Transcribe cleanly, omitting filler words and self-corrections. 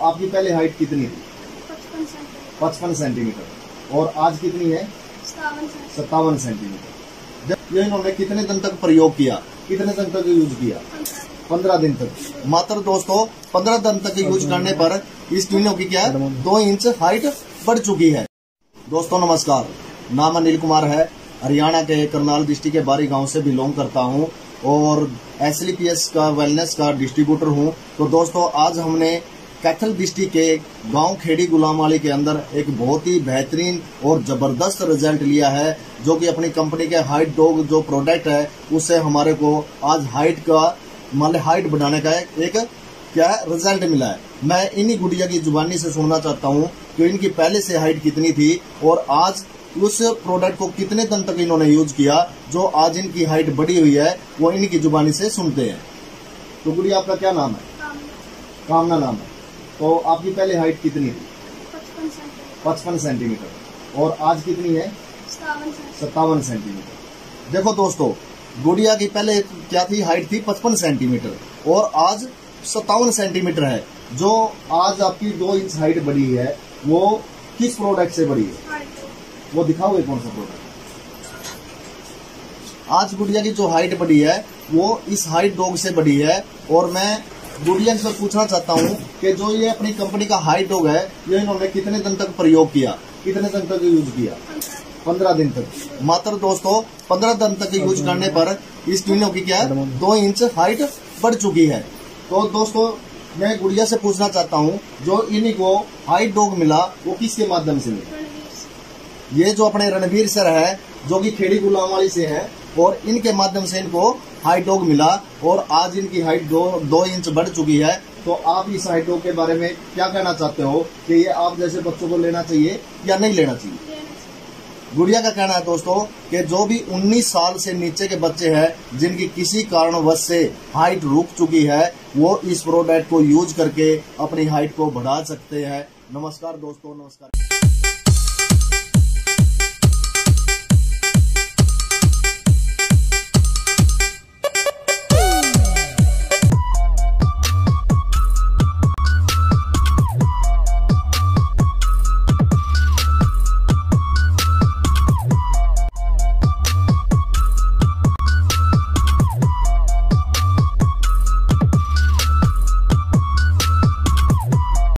आपकी पहले हाइट कितनी थी? 55 सेंटीमीटर। और आज कितनी है? 57 सेंटीमीटर। जब ये इन्होंने कितने दिन तक प्रयोग किया, कितने दिन तक यूज किया? 15 दिन तक। मात्र दोस्तों 15 दिन तक यूज करने पर इस तीनों की क्या है 2 इंच हाइट बढ़ चुकी है। दोस्तों नमस्कार, नाम अनिल कुमार है। हरियाणा के करनाल डिस्ट्रिक्ट के बारी गांव से बिलोंग करता हूं और SLPS का वेलनेस का डिस्ट्रीब्यूटर हूं। तो दोस्तों आज हमने कैथल डिस्ट्रिक्ट के गांव खेड़ी गुलामवाली के अंदर एक बहुत ही बेहतरीन और जबरदस्त रिजल्ट लिया है, जो कि अपनी कंपनी के हाइट डॉग जो प्रोडक्ट है उससे हमारे को आज हाइट बढ़ाने का एक क्या है रिजल्ट मिला है। मैं इन्हीं गुड़िया की जुबानी से सुनना चाहता हूँ कि इनकी पहले से हाइट कितनी थी और आज उस प्रोडक्ट को कितने दिन तक इन्होंने यूज किया, जो आज इनकी हाइट बढ़ी हुई है वो इनकी जुबानी से सुनते हैं। तो गुड़िया आपका क्या नाम है? कामना नाम है। तो आपकी पहले हाइट कितनी थी? 55 सेंटीमीटर। और आज कितनी है? 57 सेंटीमीटर। देखो दोस्तों, गुड़िया की पहले क्या थी? हाइट थी 55 सेंटीमीटर और आज 57 सेंटीमीटर है। जो आज आपकी 2 इंच हाइट बढ़ी है वो किस प्रोडक्ट से बढ़ी है? वो दिखाओगे कौन सा प्रोडक्ट? आज गुड़िया की जो हाइट बढ़ी है वो इस हाइट डॉग से बढ़ी है। और मैं गुड़िया से पूछना चाहता हूँ कि जो ये अपनी कंपनी का हाइट डॉग है ये इन्होंने कितने दिन तक प्रयोग किया, कितने दिन तक यूज किया? 15 दिन तक। मात्र दोस्तों 15 दिन तक यूज करने पर इस तीनों की क्या है 2 इंच हाइट बढ़ चुकी है। तो दोस्तों मैं गुड़िया से पूछना चाहता हूँ, जो इन्हीं को हाइट डॉग मिला वो किसके माध्यम से मिला? ये जो अपने रणवीर सर है जो कि खेड़ी गुलामवाली से है और इनके माध्यम से इनको हाइट डॉग मिला और आज इनकी हाइट 2 इंच बढ़ चुकी है। तो आप इस हाइट डॉग के बारे में क्या कहना चाहते हो कि ये आप जैसे बच्चों को लेना चाहिए या नहीं लेना चाहिए? गुड़िया का कहना है दोस्तों कि जो भी 19 साल से नीचे के बच्चे हैं जिनकी किसी कारणवश से हाइट रुक चुकी है वो इस प्रोडक्ट को यूज करके अपनी हाइट को बढ़ा सकते हैं। नमस्कार दोस्तों, नमस्कार।